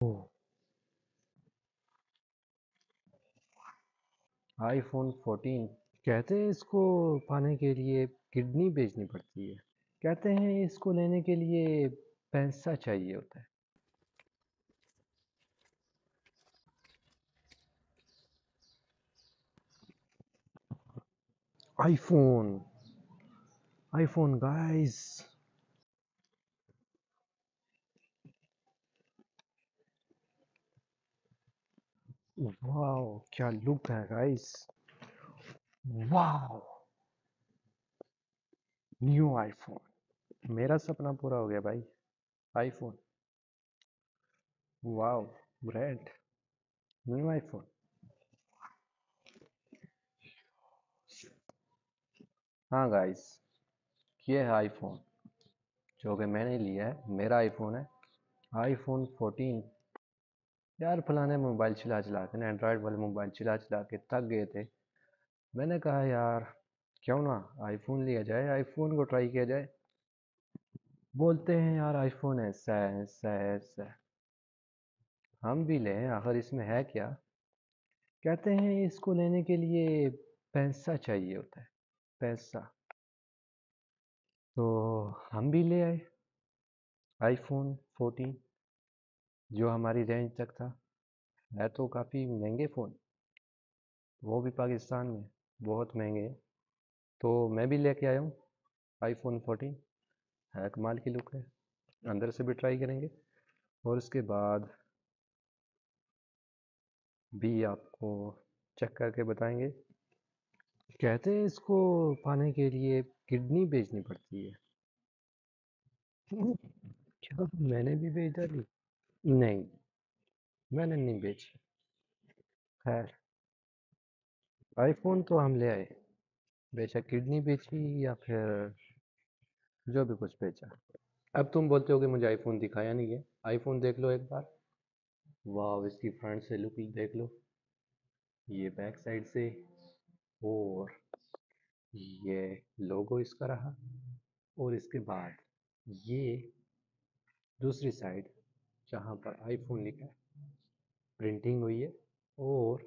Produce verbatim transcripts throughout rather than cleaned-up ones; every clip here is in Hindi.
IPhone fourteen. कहते हैं इसको पाने के लिए किडनी बेचनी पड़ती है। कहते हैं इसको लेने के लिए पैसा चाहिए होता है। IPhone iPhone guys. वाओ, क्या लुक है गाइस। Wow, new iPhone. मेरा सपना पूरा हो गया भाई। IPhone. Wow, brand new iPhone. हाँ गाइस, ये है आईफोन जो कि मैंने लिया है। मेरा आईफोन है, आईफोन फोर्टीन। यार फलाने मोबाइल चला चला के ना, एंड्रॉयड वाले मोबाइल चला चला के थक गए थे। मैंने कहा यार क्यों ना आईफोन लिया जाए, आईफोन को ट्राई किया जाए। बोलते हैं यार आईफोन ऐसा है ऐसा है ऐसा है। हम भी लें, आखिर इसमें है क्या। कहते हैं इसको लेने के लिए पैसा चाहिए होता है, पैसा। तो हम भी ले आए आईफोन फोर्टीन, जो हमारी रेंज तक था। है तो काफ़ी महंगे फ़ोन, वो भी पाकिस्तान में बहुत महंगे हैं। तो मैं भी लेके आया हूँ आईफोन फोर्टीन। है कमाल की लुक है। अंदर से भी ट्राई करेंगे और उसके बाद भी आपको चेक करके बताएंगे। कहते हैं इसको पाने के लिए किडनी बेचनी पड़ती है। क्या मैंने भी बेच डाली? नहीं, मैंने नहीं बेची। खैर, आईफोन तो हम ले आए, बेशक किडनी बेची या फिर जो भी कुछ बेचा। अब तुम बोलते हो कि मुझे आईफोन दिखाया नहीं है। आईफोन देख लो एक बार। वाह, इसकी फ्रंट से लुक देख लो, ये बैक साइड से, और ये लोगो इसका रहा, और इसके बाद ये दूसरी साइड जहाँ पर आईफोन लिखा है प्रिंटिंग हुई है, और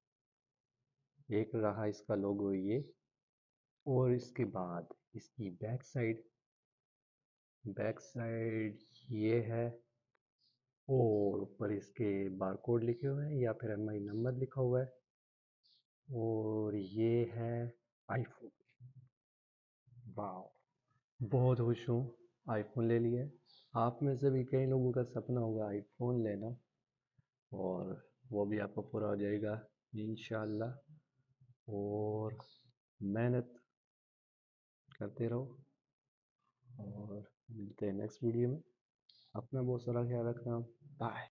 एक रहा इसका लोगो ये। और इसके बाद इसकी बैक साइड, बैक साइड ये है, और ऊपर इसके बारकोड लिखे हुए हैं या फिर एम आई नंबर लिखा हुआ है, और ये है आईफोन। वाह, बहुत खुश हूँ आईफोन ले लिया है। आप में से भी कई लोगों का सपना होगा आईफोन लेना, और वो भी आपको पूरा हो जाएगा इंशाल्लाह। और मेहनत करते रहो, और मिलते हैं नेक्स्ट वीडियो में। अपना बहुत सारा ख्याल रखना। बाय।